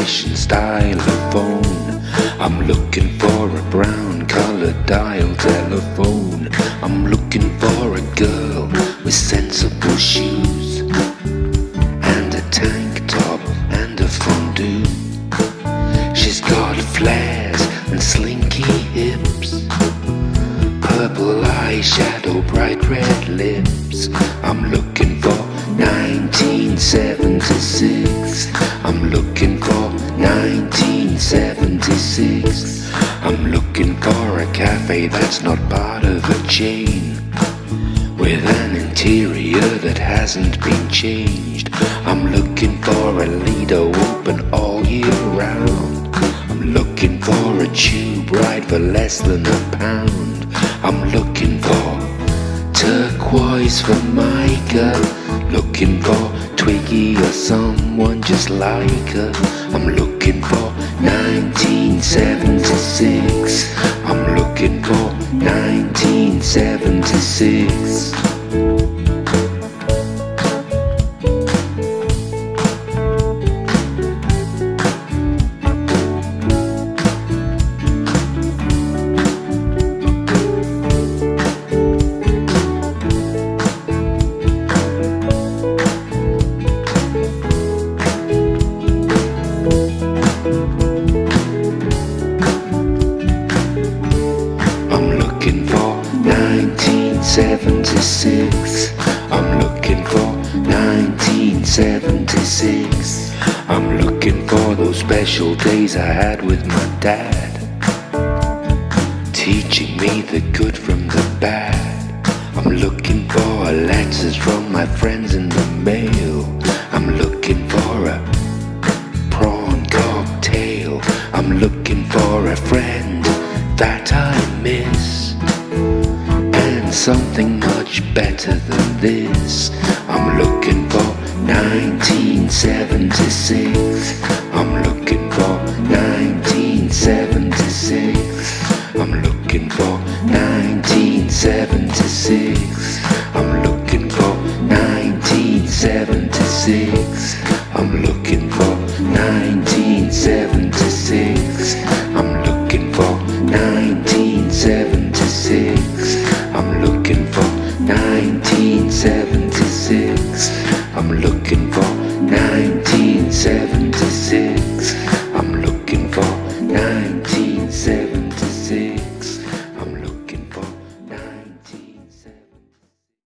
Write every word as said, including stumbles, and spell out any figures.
old-fashioned style of phone. I'm looking for a brown-colored dial telephone. I'm looking for a girl with sensible shoes and a tank top and a fondue. She's got flares and slinky hips, purple eyeshadow, bright red lips. I'm looking for nineteen seventy-six. I'm looking for nineteen seventy-six. I'm looking for a cafe that's not part of a chain, with an interior that hasn't been changed. I'm looking for a Lido open all year round. I'm looking for a tube ride for less than a pound. I'm looking for turquoise for Micah, looking for Twiggy or someone just like her. I'm looking for nineteen seventy-six. I'm looking for nineteen seventy-six. nineteen seventy-six. I'm looking for nineteen seventy-six. I'm looking for those special days I had with my dad, teaching me the good from the bad. I'm looking for letters from my friends in the mail. I'm looking for a prawn cocktail. I'm looking for a friend that I miss, and something much better than this. I'm looking for nineteen seventy-six. I'm looking for nineteen seventy-six. I'm looking for nineteen seventy-six. I'm looking for nineteen seventy-six. I'm looking for nineteen seventy-six. I'm looking for nineteen seventy-six. I'm looking for nineteen seventy-six. I'm looking for nineteen seventy-six. I'm looking for nineteen seventy-six.